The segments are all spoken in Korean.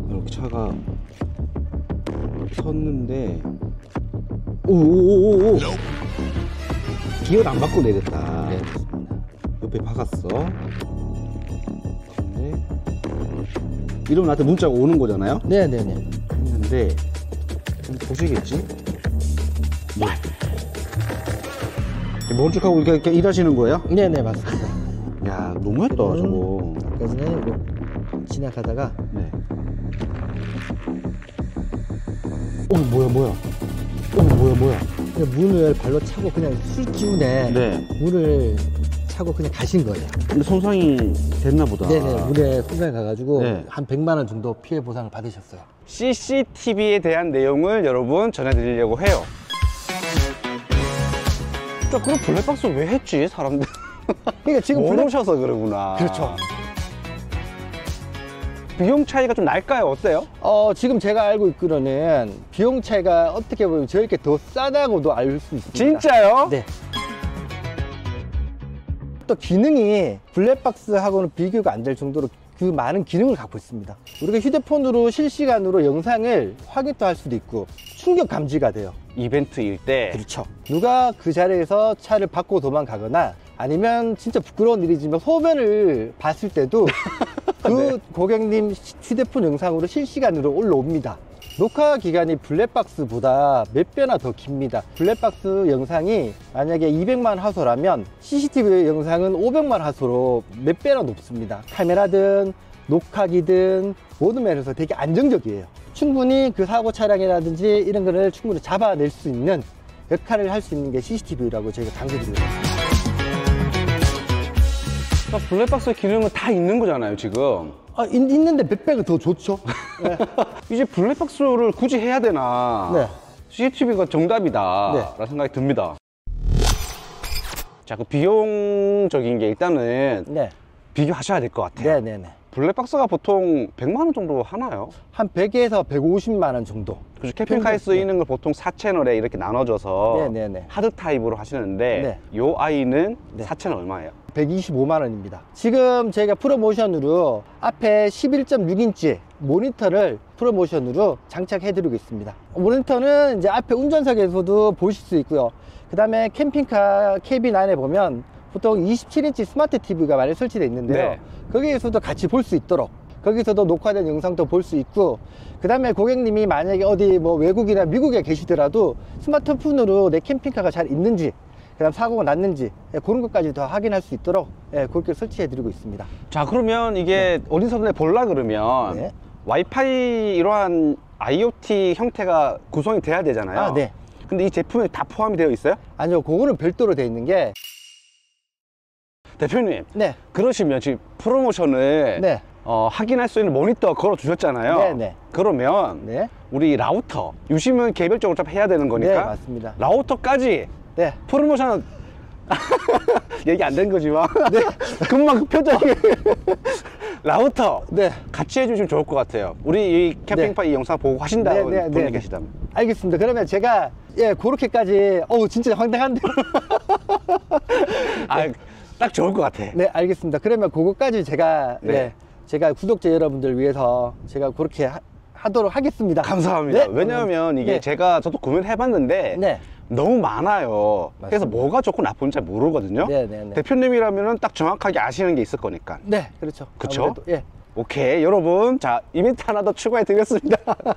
이렇게 차가 섰는데 오오오오 기어를 안 받고 내렸다. 네, 맞습니다. 옆에 박았어. 근데 이러면 나한테 문자가 오는 거잖아요. 네네네. 했는데 보시겠지? 네. 먼쪽하고 이렇게 일하시는 거예요? 네네, 맞습니다. 야, 너무했다 저거. 아까는 지나가다가 네. 뭐야? 그냥 문을 발로 차고 그냥 술기운에 네. 문을 차고 그냥 가신 거예요. 근데 손상이 됐나 보다. 네네, 문에 손상이 가가지고 네. 한 100만 원 정도 피해 보상을 받으셨어요. CCTV에 대한 내용을 여러분 전해드리려고 해요. 자, 그럼 블랙박스 왜 했지, 사람들? 그러니까 지금 모르셔서 그러구나. 그렇죠. 비용 차이가 좀 날까요? 어때요? 지금 제가 알고 있기로는 비용 차이가 어떻게 보면 저렇게 더 싸다고도 알 수 있습니다. 진짜요? 네. 또 기능이 블랙박스하고는 비교가 안 될 정도로 그 많은 기능을 갖고 있습니다. 우리가 휴대폰으로 실시간으로 영상을 확인도 할 수도 있고 충격 감지가 돼요. 이벤트일 때. 그렇죠. 누가 그 자리에서 차를 받고 도망가거나 아니면 진짜 부끄러운 일이지만 소변을 봤을 때도 그 네. 고객님 휴대폰 영상으로 실시간으로 올라옵니다. 녹화 기간이 블랙박스보다 몇 배나 더 깁니다. 블랙박스 영상이 만약에 200만 화소라면 CCTV 영상은 500만 화소로 몇 배나 높습니다. 카메라든 녹화기든 모든 면에서 되게 안정적이에요. 충분히 그 사고 차량이라든지 이런 거를 충분히 잡아낼 수 있는 역할을 할 수 있는 게 CCTV라고 저희가 강조드립니다. 블랙박스 기능은 다 있는 거잖아요, 지금. 있는데 몇 배가 더 좋죠. 네. 이제 블랙박스를 굳이 해야 되나. 네. CCTV가 정답이다. 네. 라는 생각이 듭니다. 자, 그 비용적인 게 일단은 네. 비교하셔야 될 것 같아요. 네네네. 블랙박스가 보통 100만 원 정도 하나요? 한 100에서 150만 원 정도. 그래서 캠핑카에 쓰이는 걸 보통 4채널에 이렇게 나눠져서 네네네. 하드 타입으로 하시는데 요 아이는 4채널 얼마예요? 125만 원입니다. 지금 저희가 프로모션으로 앞에 11.6인치 모니터를 프로모션으로 장착해 드리고 있습니다. 모니터는 이제 앞에 운전석에서도 보실 수 있고요. 그 다음에 캠핑카 캐빈 안에 보면 보통 27인치 스마트 TV가 많이 설치되어 있는데요. 네. 거기에서도 같이 볼 수 있도록 거기서도 녹화된 영상도 볼 수 있고, 그 다음에 고객님이 만약에 어디 뭐 외국이나 미국에 계시더라도 스마트폰으로 내 캠핑카가 잘 있는지, 그 다음 사고가 났는지 그런 것까지 다 확인할 수 있도록 그렇게 설치해 드리고 있습니다. 자, 그러면 이게 어디서든 보려 그러면 와이파이 이러한 IoT 형태가 구성이 돼야 되잖아요. 네. 근데 이 제품에 다 포함이 되어 있어요? 아니요, 그거는 별도로 되어 있는 게. 대표님, 네. 그러시면 지금 프로모션을 네. 확인할 수 있는 모니터 걸어 주셨잖아요. 네네. 그러면 우리 라우터, 유심은 개별적으로 좀 해야 되는 거니까. 네, 맞습니다. 라우터까지 프로모션 얘기 안 된 거지만 금방 그 표정이 라우터 같이 해주시면 좋을 것 같아요. 우리 이 캠핑파 이 영상 보고 하신다는 분이 계시다면. 알겠습니다. 그러면 제가 그렇게까지 진짜 황당한데 딱 좋을 것 같아. 네, 알겠습니다. 그러면 그거까지 제가 제가 구독자 여러분들 위해서 제가 그렇게 하도록 하겠습니다. 감사합니다. 왜냐하면 이게 저도 구매를 해봤는데 너무 많아요. 맞습니다. 그래서 뭐가 좋고 나쁜지 잘 모르거든요. 대표님이라면 딱 정확하게 아시는 게 있을 거니까. 네, 그렇죠. 그렇죠? 오케이, 여러분, 자, 이벤트 하나 더 추가해 드렸습니다.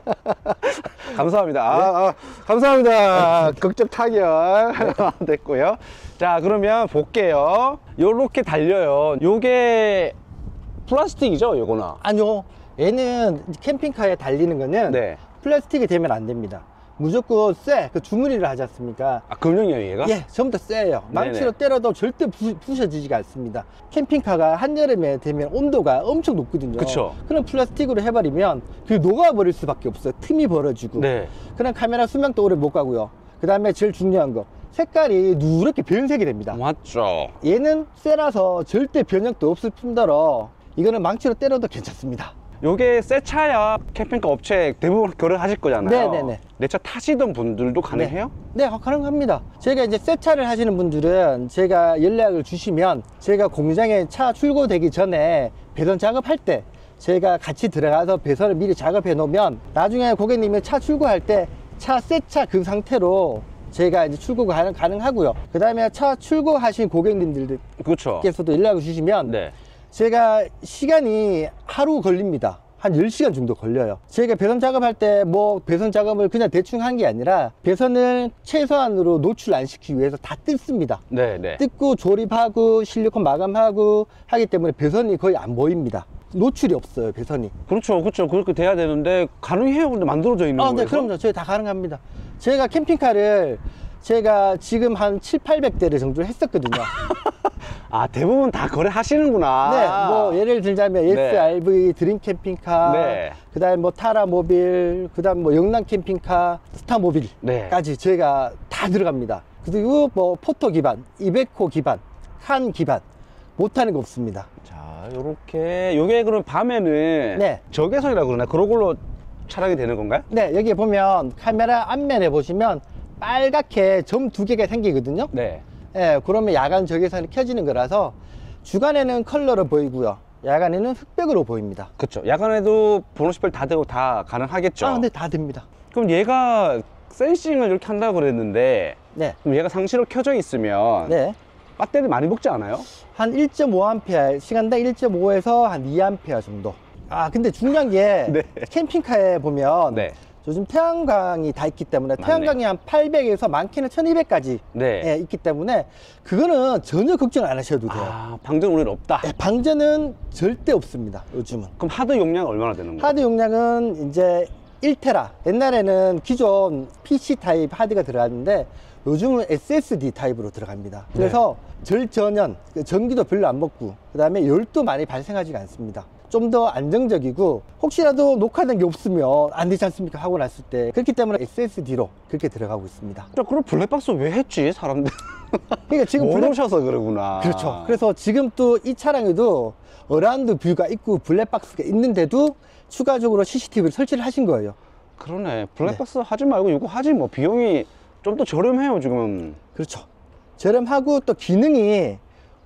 감사합니다. 감사합니다. 극적 타결 됐고요. 자, 그러면 볼게요. 요렇게 달려요. 요게 플라스틱이죠, 요거는? 아니요, 얘는 캠핑카에 달리는 거는 플라스틱이 되면 안 됩니다. 무조건 그 주머니를 하지 않습니까? 금형이에요, 얘가? 전부 다 쎄요. 망치로 때려도 절대 부셔지지가 않습니다. 캠핑카가 한여름에 되면 온도가 엄청 높거든요. 그쵸. 그럼 플라스틱으로 해버리면 그 녹아버릴 수밖에 없어요. 틈이 벌어지고. 그럼 카메라 수명도 오래 못 가고요. 그 다음에 제일 중요한 거, 색깔이 누렇게 변색이 됩니다. 맞죠. 얘는 쎄라서 절대 변형도 없을 뿐더러 이거는 망치로 때려도 괜찮습니다. 요게 새 차야 캠핑카 업체 대부분 교환하실 거잖아요. 네네네. 내 차 타시던 분들도 가능해요? 네, 가능합니다. 제가 이제 새 차를 하시는 분들은 제가 연락을 주시면 제가 공장에 차 출고되기 전에 배선 작업할 때 제가 같이 들어가서 배선을 미리 작업해 놓으면 나중에 고객님이 차 출고할 때 차 새 차 그 상태로 제가 이제 출고가 가능하고요. 그 다음에 차 출고하신 고객님들께서도 그렇죠. 연락을 주시면 네. 제가 시간이 하루 걸립니다. 한 10시간 정도 걸려요. 저희가 배선 작업할 때 뭐 배선 작업을 그냥 대충 한 게 아니라 배선을 최소한으로 노출 안 시키기 위해서 다 뜯습니다. 네. 뜯고 조립하고 실리콘 마감하고 하기 때문에 배선이 거의 안 보입니다. 노출이 없어요, 배선이. 그렇죠. 그렇게 돼야 되는데 가능해요. 근데 만들어져 있는 거예요. 네, 그럼요. 저희 다 가능합니다. 제가 캠핑카를 제가 지금 한 700~800대를 정도를 했었거든요. 아, 대부분 다 거래하시는구나. 네, 뭐 예를 들자면 네. SRV 드림 캠핑카, 네. 그다음에 뭐 타라 모빌, 그다음 뭐 영남 캠핑카, 스타 모빌까지 네. 저희가 다 들어갑니다. 그리고 뭐 포토 기반, 이베코 기반, 칸 기반 못하는 거 없습니다. 자, 요렇게 요게 그럼 밤에는 네. 적외선이라고 그러나 그런 걸로 촬영이 되는 건가요? 네, 여기 보면 카메라 앞면에 보시면 빨갛게 점 2개가 생기거든요. 네. 예, 그러면 야간 적외선이 켜지는 거라서 주간에는 컬러로 보이고요. 야간에는 흑백으로 보입니다. 그렇죠. 야간에도 보너스별 다 되고 다 가능하겠죠. 네, 다 됩니다. 그럼 얘가 센싱을 이렇게 한다고 그랬는데 네. 그럼 얘가 상시로 켜져 있으면 네. 배터리 많이 먹지 않아요? 한 1.5A, 시간당 1.5에서 한 2A 정도. 근데 중요한 게 네. 캠핑카에 보면 네. 요즘 태양광이 다 있기 때문에 맞네. 태양광이 한 800에서 많게는 1200까지 네. 있기 때문에 그거는 전혀 걱정 안 하셔도 돼요. 방전 우려는 없다. 네, 방전은 절대 없습니다, 요즘은. 그럼 하드 용량 얼마나 되는 거예요? 하드 용량은 이제 1테라. 옛날에는 기존 PC 타입 하드가 들어갔는데 요즘은 SSD 타입으로 들어갑니다. 그래서 절전연, 전기도 별로 안 먹고 그 다음에 열도 많이 발생하지가 않습니다. 좀 더 안정적이고 혹시라도 녹화된 게 없으면 안 되지 않습니까? 하고 났을 때. 그렇기 때문에 SSD로 그렇게 들어가고 있습니다. 그럼 블랙박스 왜 했지 사람들? 그러니까 지금 모르셔서 그러구나. 그렇죠. 그래서 지금 또 이 차량에도 어라운드 뷰가 있고 블랙박스가 있는데도 추가적으로 CCTV를 설치를 하신 거예요. 그러네. 블랙박스 하지 말고 이거 하지 뭐. 비용이 좀 더 저렴해요 지금. 그렇죠. 저렴하고 또 기능이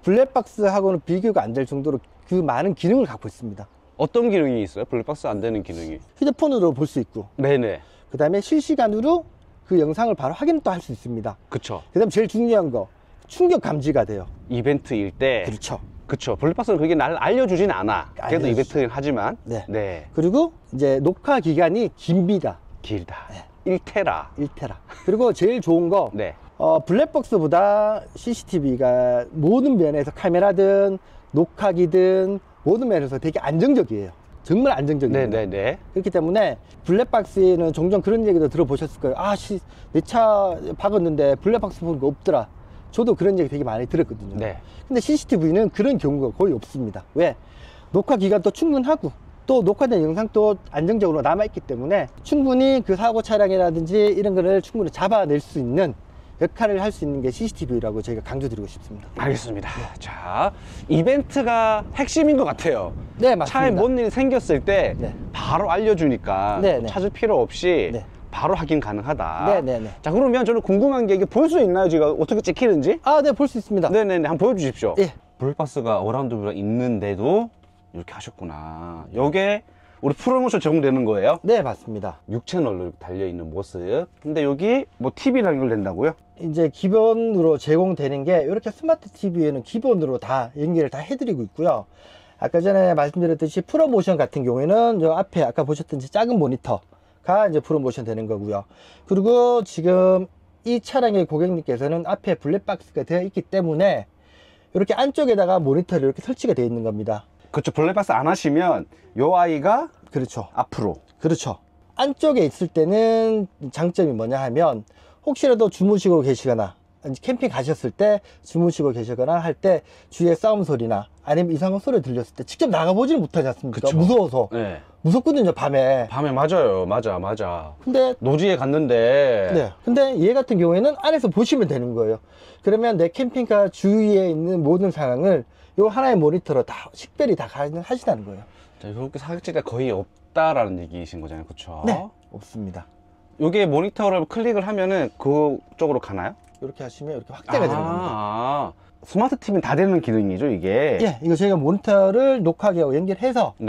블랙박스하고는 비교가 안 될 정도로 그 많은 기능을 갖고 있습니다. 어떤 기능이 있어요? 블랙박스 안 되는 기능이? 휴대폰으로 볼 수 있고, 네네. 그 다음에 실시간으로 그 영상을 바로 확인도 할 수 있습니다. 그쵸. 그 다음에 제일 중요한 거, 충격 감지가 돼요. 이벤트일 때. 그렇죠. 그쵸. 블랙박스는 그게 날 알려주진 않아. 그래도 알려주죠. 이벤트는 하지만. 네. 그리고 이제 녹화 기간이 깁니다. 길다. 1테라. 1테라. 그리고 제일 좋은 거, 네. 블랙박스보다 CCTV가 모든 면에서 카메라든 녹화기든 모든 면에서 되게 안정적이에요. 정말 안정적입니다. 네네네. 그렇기 때문에 블랙박스에는 종종 그런 얘기도 들어보셨을 거예요. 내 차 박았는데 블랙박스 보는 거 없더라. 저도 그런 얘기 되게 많이 들었거든요. 네. 근데 CCTV는 그런 경우가 거의 없습니다. 왜? 녹화 기간도 충분하고 또 녹화된 영상도 안정적으로 남아있기 때문에 충분히 그 사고 차량이라든지 이런 거를 충분히 잡아낼 수 있는 역할을 할 수 있는 게 CCTV라고 저희가 강조드리고 싶습니다. 알겠습니다. 자, 이벤트가 핵심인 것 같아요. 네, 맞습니다. 차에 뭔 일이 생겼을 때 네. 바로 알려주니까 네, 네. 찾을 필요 없이 네. 바로 확인 가능하다. 네네네. 자, 그러면 저는 궁금한 게 이게 볼 수 있나요? 지금 어떻게 찍히는지? 네, 볼 수 있습니다. 네네네. 한번 보여주십시오. 예. 블랙박스가 어라운드 뷰가 있는데도 이렇게 하셨구나. 요게 우리 프로모션 제공되는 거예요? 네, 맞습니다. 6채널로 달려있는 모습. 근데 여기 뭐 TV랑 연결된다고요? 이제 기본으로 제공되는 게 이렇게 스마트 TV에는 기본으로 다 연결을 다 해드리고 있고요. 아까 전에 말씀드렸듯이 프로모션 같은 경우에는 저 앞에 아까 보셨던 작은 모니터가 이제 프로모션 되는 거고요. 그리고 지금 이 차량의 고객님께서는 앞에 블랙박스가 되어 있기 때문에 이렇게 안쪽에다가 모니터를 이렇게 설치가 되어 있는 겁니다. 그렇죠. 블랙박스 안 하시면 요 아이가 그렇죠. 앞으로. 그렇죠. 안쪽에 있을 때는 장점이 뭐냐 하면 혹시라도 주무시고 계시거나 캠핑 가셨을 때 주무시고 계시거나 할 때 주위에 싸움 소리나 아니면 이상한 소리 들렸을 때 직접 나가보지는 못하지 않습니까? 그쵸. 무서워서. 네. 무섭거든요, 밤에. 밤에 맞아요. 맞아. 근데 노지에 갔는데. 네. 근데 얘 같은 경우에는 안에서 보시면 되는 거예요. 그러면 내 캠핑카 주위에 있는 모든 상황을 요 하나의 모니터로 다 식별이 다 가능하시다는 거예요. 자, 이렇게 사각지대가 거의 없다라는 얘기이신 거잖아요. 그렇죠? 네. 없습니다. 요게 모니터를 클릭을 하면은 그쪽으로 가나요? 이렇게 하시면 이렇게 확대가 되는 겁니다. 스마트 TV는 다 되는 기능이죠, 이게? 예, 이거 저희가 모니터를 녹화기하고 연결해서 네.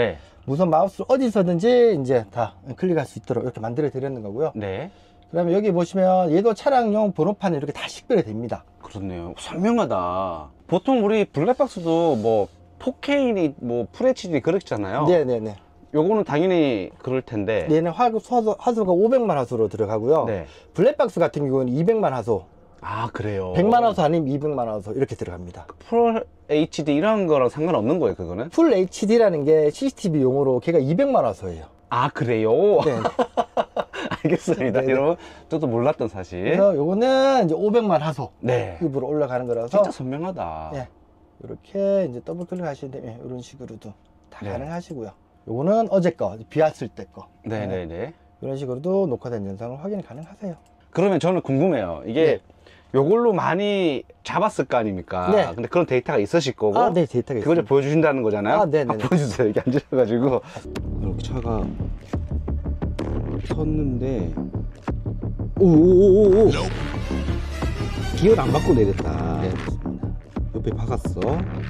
무선 마우스 어디서든지 이제 다 클릭할 수 있도록 이렇게 만들어 드리는 거고요. 네. 그러면 여기 보시면 얘도 차량용 번호판이 이렇게 다 식별이 됩니다. 그렇네요. 선명하다. 보통 우리 블랙박스도 뭐 4K니 뭐 FHD 그렇잖아요. 네네네. 요거는 당연히 그럴 텐데. 얘는 화소가 500만 화소로 들어가고요. 네. 블랙박스 같은 경우는 200만 화소. 아, 그래요? 100만 화소 아니면 200만 화소 이렇게 들어갑니다. 풀 HD 이런 거랑 상관없는 거예요, 그거는? 풀 HD라는 게 CCTV 용어로 걔가 200만 화소예요. 아, 그래요? 네. 알겠습니다. 네네. 여러분, 저도 몰랐던 사실. 그래서 요거는 이제 500만 화소 네. 급으로 올라가는 거라서 진짜 선명하다. 네. 이렇게 이제 더블 클릭 하시면 이런 식으로도 다 네. 가능하시고요. 요거는 어제 거, 비 왔을 때 거. 네네네. 네. 이런 식으로도 녹화된 영상을 확인 가능하세요. 그러면 저는 궁금해요. 이게 네. 요걸로 많이 잡았을 거 아닙니까? 네. 근데 그런 데이터가 있으실 거고. 아, 네, 데이터가 그걸 보여주신다는 거잖아요? 아, 네네. 보여주세요. 이렇게 앉으셔가지고. 이렇게 차가 섰는데. 오오오오오! 기어를 안 받고 내렸다. 네, 그렇습니다. 옆에 박았어.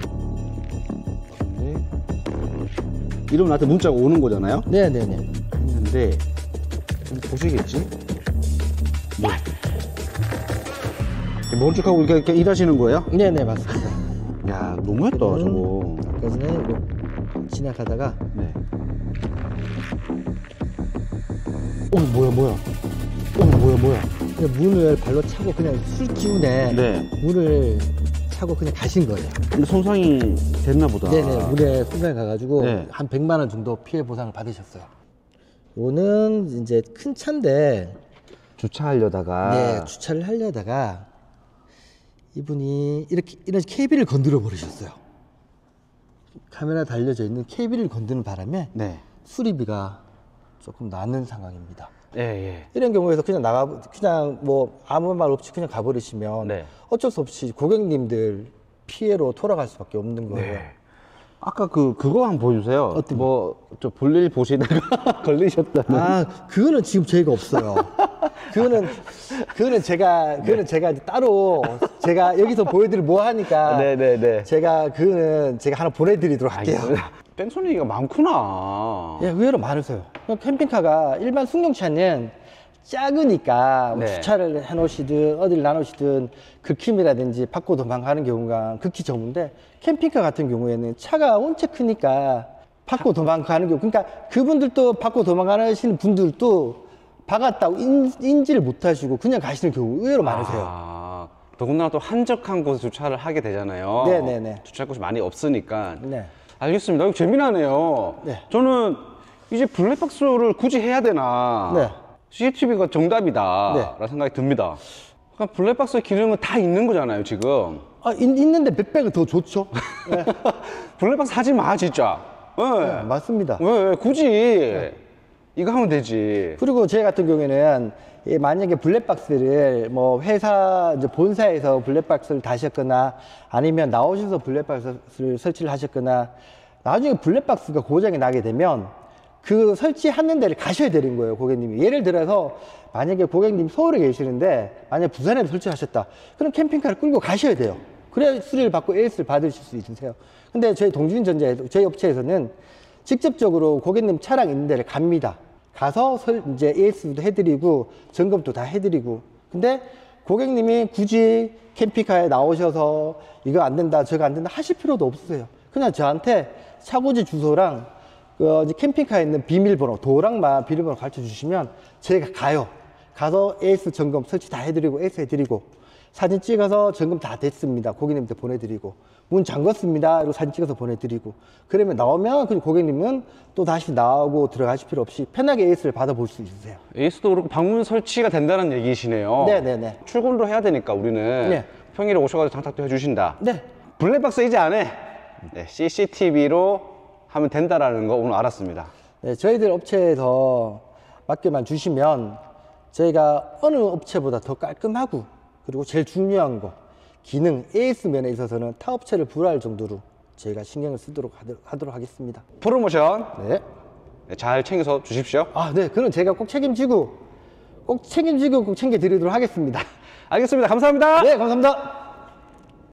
근데 이러면 나한테 문자가 오는 거잖아요? 네네네. 했는데, 보시겠지? 네. 멈축하고 이렇게 일하시는 거예요? 네네, 맞습니다. 야, 너무했다, 저거. 아까 전에 지나가다가. 네. 뭐야. 그냥 문을 발로 차고 그냥 술기운에 네. 문을 차고 그냥 가신 거예요. 근데 손상이 됐나 보다. 네네, 문에 손상이 가가지고 네. 한 100만 원 정도 피해 보상을 받으셨어요. 요거는 이제 큰 차인데 주차하려다가. 네, 주차를 하려다가 이분이 이런 케이블을 건드려 버리셨어요. 카메라 달려져 있는 케이블을 건드는 바람에 네. 수리비가 조금 나는 상황입니다. 예. 이런 경우에서 그냥 뭐 아무 말 없이 그냥 가버리시면 네. 어쩔 수 없이 고객님들 피해로 돌아갈 수밖에 없는 거예요. 네. 아까 그거 한번 보여주세요. 어떤 저 볼일 보시다가 걸리셨다는. 아, 그거는 지금 저희가 없어요. 그거는 제가 이제 따로 제가 여기서 보여드릴 뭐 하니까. 네네네. 제가 하나 보내드리도록 할게요. 뺑소니가 많구나. 예, 의외로 많으세요. 캠핑카가 일반 승용차는 작으니까 뭐 네. 주차를 해놓으시든 어디를 나누시든 긁힘이라든지 밖으로 도망가는 경우가 극히 드문데 캠핑카 같은 경우에는 차가 원체 크니까 밖으로 도망가는 경우, 그러니까 그분들도 밖으로 도망가시는 분들도 박았다고 인지를 못하시고 그냥 가시는 경우 의외로 많으세요. 더군다나 또 한적한 곳에 주차를 하게 되잖아요. 네네네. 주차할 곳이 많이 없으니까. 네. 알겠습니다. 이거 재미나네요. 네. 저는 이제 블랙박스를 굳이 해야 되나. 네. CCTV가 정답이다. 네. 라는 생각이 듭니다. 그러니까 블랙박스 기능은 다 있는 거잖아요, 지금. 있는데 몇백은 더 좋죠. 네. 블랙박스 하지 마, 진짜. 네, 맞습니다. 왜 굳이 이거 하면 되지. 그리고 제 같은 경우에는 만약에 블랙박스를 뭐 회사 이제 본사에서 블랙박스를 다셨거나 아니면 나오셔서 블랙박스를 설치를 하셨거나 나중에 블랙박스가 고장이 나게 되면 그 설치하는 데를 가셔야 되는 거예요, 고객님이. 예를 들어서 만약에 고객님이 서울에 계시는데 만약 부산에 설치하셨다, 그럼 캠핑카를 끌고 가셔야 돼요. 그래야 수리를 받고 AS를 받으실 수 있으세요. 근데 저희 동주인전자 저희 업체에서는 직접적으로 고객님 차량 있는 데를 갑니다. 가서 이제 AS도 해드리고 점검도 다 해드리고. 근데 고객님이 굳이 캠핑카에 나오셔서 이거 안 된다 저거 안 된다 하실 필요도 없으세요. 그냥 저한테 차고지 주소랑 이제 캠핑카에 있는 비밀번호, 도어락만 비밀번호 가르쳐 주시면 저희가 가서 AS 점검 설치 다 해드리고 AS 해드리고 사진 찍어서 점검 다 됐습니다. 고객님한테 보내드리고 문 잠궜습니다. 이러고 사진 찍어서 보내드리고 그러면 나오면 그 고객님은 또 다시 나오고 들어가실 필요 없이 편하게 AS를 받아볼 수 있으세요. AS도 그렇고 방문 설치가 된다는 얘기시네요. 네네네. 출근도 해야 되니까 우리는 네. 평일에 오셔가지고 장착도 해주신다. 네. 블랙박스 이제 안 해. 네, CCTV로 하면 된다라는 거 오늘 알았습니다. 네, 저희들 업체에서 맡겨만 주시면 저희가 어느 업체보다 더 깔끔하고 그리고 제일 중요한 거 기능 AS 면에 있어서는 타 업체를 불허할 정도로 저희가 신경을 쓰도록 하도록 하겠습니다. 프로모션 네. 잘 챙겨서 주십시오. 네, 그건 제가 꼭 책임지고 꼭 챙겨드리도록 하겠습니다. 알겠습니다. 감사합니다. 네, 감사합니다.